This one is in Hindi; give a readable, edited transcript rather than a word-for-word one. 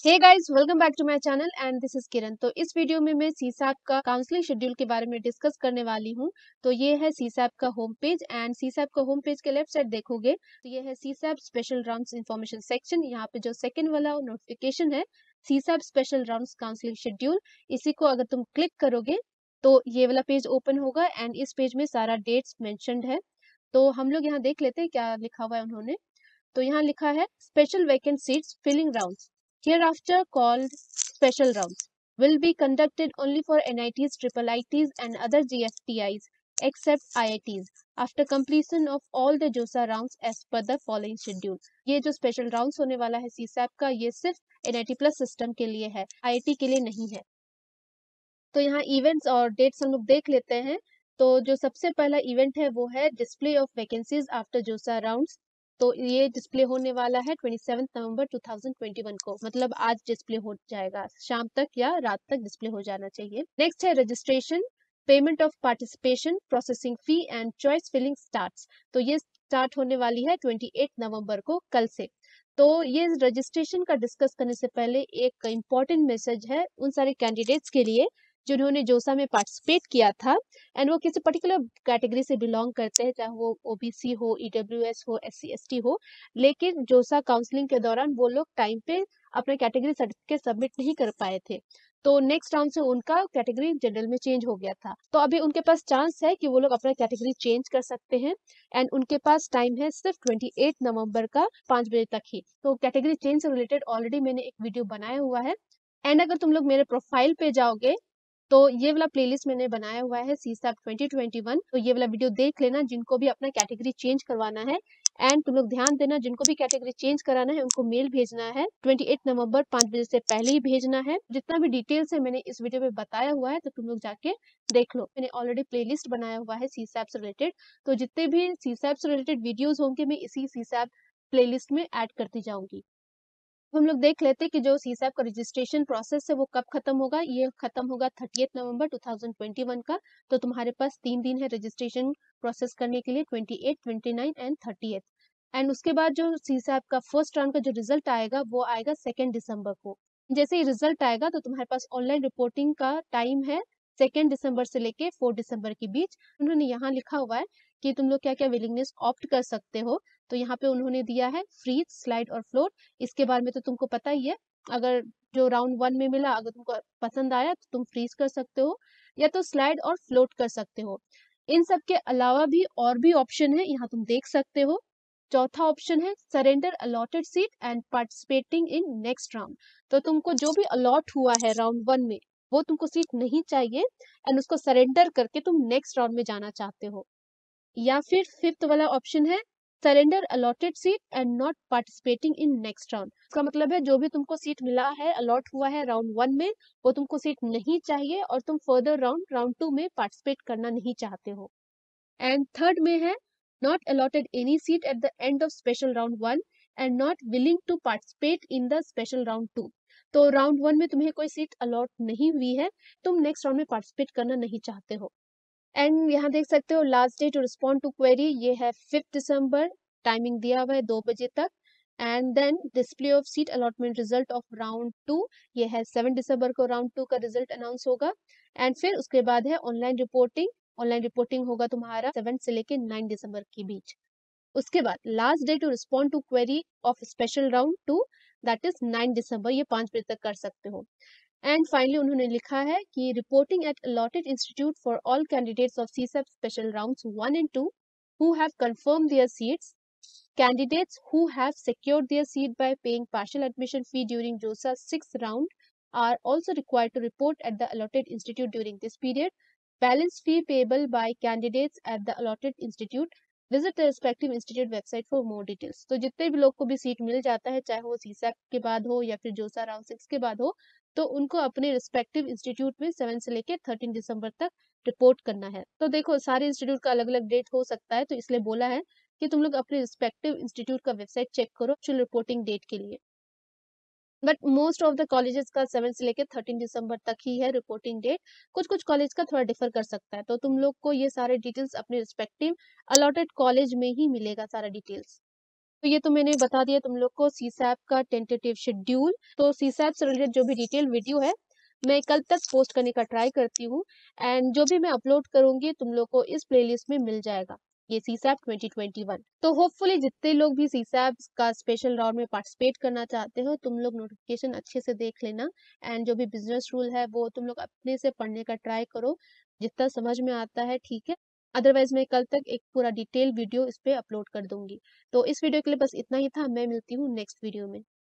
Hey guys, welcome back to my channel and this is Kiran. तो इस वीडियो में मैं सीसैप का काउंसलिंग शेड्यूल के बारे में डिस्कस करने वाली हूं। तो ये है सीसैप का होम पेज एंड सीसैप का होम पेज के लेफ्ट साइड देखोगे तो ये है CSAB special rounds information section. यहाँ पे जो सेकंड वाला नोटिफिकेशन है CSAB special rounds counselling schedule, इसी को अगर तुम क्लिक करोगे तो ये वाला पेज ओपन होगा एंड इस पेज में सारा डेट्स मेंशन्ड है। तो हम लोग यहाँ देख लेते हैं क्या लिखा हुआ है उन्होंने। तो यहाँ लिखा है special vacant seats filling rounds hereafter called special rounds will be conducted only for NITs, triple ITs and other GFTIs except IITs after completion of all the JOSA rounds as per the following schedule। ये जो स्पेशल राउंड्स होने वाला है सीसैप का ये सिर्फ NIT प्लस सिस्टम के लिए है, IIT के लिए नहीं है। तो यहाँ इवेंट्स और डेट्स हम लोग देख लेते हैं। तो जो सबसे पहला इवेंट है वो है display of vacancies after JoSAA rounds. तो ये डिस्प्ले होने वाला है 27 नवंबर 2021 को, मतलब आज डिस्प्ले हो जाएगा, शाम तक या रात तक डिस्प्ले हो जाना चाहिए। नेक्स्ट है registration, payment of participation, processing fee and choice filling starts. तो ये स्टार्ट होने वाली है 28 नवंबर को, कल से। तो ये रजिस्ट्रेशन का डिस्कस करने से पहले एक इम्पॉर्टेंट मैसेज है उन सारे कैंडिडेट्स के लिए जिन्होंने जोसा में पार्टिसिपेट किया था एंड वो किसी पर्टिकुलर कैटेगरी से बिलोंग करते हैं, चाहे वो ओबीसी हो, ईडब्ल्यूएस हो, एससी एसटी हो, लेकिन जोसा काउंसलिंग के दौरान वो लोग टाइम पे अपने कैटेगरी सर्टिफिकेट सबमिट नहीं कर पाए थे। तो नेक्स्ट राउंड से उनका कैटेगरी जनरल में चेंज हो गया था। तो अभी उनके पास चांस है कि वो लोग अपना कैटेगरी चेंज कर सकते हैं एंड उनके पास टाइम है सिर्फ 28 नवंबर का 5 बजे तक ही। तो कैटेगरी चेंज से रिलेटेड ऑलरेडी मैंने एक वीडियो बनाया हुआ है एंड अगर तुम लोग मेरे प्रोफाइल पे जाओगे तो ये वाला प्लेलिस्ट मैंने बनाया हुआ है सीसैप 2021। तो ये वाला वीडियो देख लेना जिनको भी अपना कैटेगरी चेंज करवाना है एंड तुम लोग ध्यान देना जिनको भी कैटेगरी चेंज कराना है उनको मेल भेजना है 28 नवंबर 5 बजे से पहले ही भेजना है। जितना भी डिटेल्स है मैंने इस वीडियो में बताया हुआ है, तो तुम लोग जाके देख लो। मैंने ऑलरेडी प्लेलिस्ट बनाया हुआ है सीसैप से रिलेटेड, तो जितने भी सीसैप से रिलेटेड वीडियोज होंगे मैं इसी सीसैप प्लेलिस्ट में ऐड करती जाऊंगी। हम लोग देख लेते हैं कि जो सीसैप का रजिस्ट्रेशन प्रोसेस है वो कब खत्म होगा। ये खत्म होगा 30 नवंबर 2021 का। तो तुम्हारे पास 3 दिन है रजिस्ट्रेशन प्रोसेस करने के लिए, 28, 29 एंड 30। एंड उसके बाद जो सीसैप का फर्स्ट राउंड का जो रिजल्ट आएगा वो आएगा 2 दिसंबर को। जैसे ही रिजल्ट आएगा तो तुम्हारे पास ऑनलाइन रिपोर्टिंग का टाइम है 2 दिसंबर से लेके 4 दिसंबर के बीच। उन्होंने यहाँ लिखा हुआ है कि तुम लोग क्या क्या विलिंगनेस ऑप्ट कर सकते हो। तो यहाँ पे उन्होंने दिया है फ्रीज, स्लाइड और फ्लोट। इसके बारे में तो तुमको पता ही है। अगर जो राउंड 1 में मिला अगर तुमको पसंद आया तो तुम फ्रीज कर सकते हो या तो स्लाइड और फ्लोट कर सकते हो। इन सब के अलावा भी और भी ऑप्शन है, यहाँ तुम देख सकते हो। चौथा ऑप्शन है surrender allotted seat and participating in next round. तो तुमको जो भी अलॉट हुआ है राउंड 1 में वो तुमको सीट नहीं चाहिए एंड उसको सरेंडर करके तुम नेक्स्ट राउंड में जाना चाहते हो। या फिर फिफ्थ वाला ऑप्शन है surrender allotted seat and not participating in next round. इसका मतलब है जो भी तुमको सीट मिला है, अलॉट हुआ है राउंड 1 में, वो तुमको सीट नहीं चाहिए और तुम फर्दर राउंड 2 में पार्टिसिपेट करना नहीं चाहते हो। एंड थर्ड में है not allotted any seat at the end of special round 1 and not willing to participate in the special round 2। तो राउंड 1 में तुम्हें कोई सीट अलॉट नहीं हुई है, तुम नेक्स्ट राउंड में पार्टिसिपेट करना नहीं चाहते हो। एंड यहाँ देख सकते हो last day to respond to query ये है 5 दिसंबर, टाइमिंग दिया हुआ है 2 बजे तक। And then display of seat allotment result of round 2, ये है 7 दिसंबर को राउंड 2 का रिजल्ट अनाउंस होगा। एंड फिर उसके बाद है ऑनलाइन रिपोर्टिंग। ऑनलाइन रिपोर्टिंग होगा तुम्हारा 7 से लेके 9 दिसंबर के बीच। उसके बाद last day to respond to query of special round 2, that is 9 December, ये 5 बजे तक कर सकते हो। एंड फाइनली उन्होंने लिखा है कि reporting at allotted institute for all candidates of CSAB special rounds 1 and 2 who have confirmed their seats. Candidates who have secured their seat by paying partial admission fee during JOSA 6th round are also required to report at the allotted institute during this period. Balance fee payable by candidates at the allotted institute. Visit the respective institute website for more details. तो जितने भी लोग को भी सीट मिल जाता है, चाहे वो सीसैप के बाद हो या फिर जोसा राउंड 6 के बाद हो, तो उनको अपने रिस्पेक्टिव इंस्टीट्यूट में 7 से लेके 13 दिसंबर तक रिपोर्ट करना है। तो देखो सारे इंस्टीट्यूट का अलग अलग डेट हो सकता है, तो इसलिए बोला है कि तुम लोग अपने रिस्पेक्टिव इंस्टीट्यूट का वेबसाइट चेक करो एक्चुअल रिपोर्टिंग डेट के लिए। But most of the colleges का 7 से लेकर 13 दिसंबर तक ही है रिपोर्टिंग डेट। कुछ कुछ कॉलेज का थोड़ा डिफर कर सकता है, तो तुम लोग को ये सारे डिटेल्स अपने रिस्पेक्टिव अलॉटेड कॉलेज में ही मिलेगा सारा डिटेल्स। तो ये तो मैंने बता दिया तुम लोग को सीसैप का टेंटेटिव शेड्यूल। तो सीसैप से रिलेटेड जो भी डिटेल वीडियो है मैं कल तक पोस्ट करने का ट्राई करती हूँ, एंड जो भी मैं अपलोड करूंगी तुम लोग को इस प्लेलिस्ट में मिल जाएगा, ये सीसैप 2021। तो होपफुली जितने लोग भी सीसैप का स्पेशल राउंड में पार्टिसिपेट करना चाहते हो तुम लोग नोटिफिकेशन अच्छे से देख लेना, एंड जो भी बिजनेस रूल है वो तुम लोग अपने से पढ़ने का ट्राई करो, जितना समझ में आता है ठीक है। अदरवाइज मैं कल तक एक पूरा डिटेल वीडियो इस पे अपलोड कर दूंगी। तो इस वीडियो के लिए बस इतना ही था, मैं मिलती हूँ नेक्स्ट वीडियो में।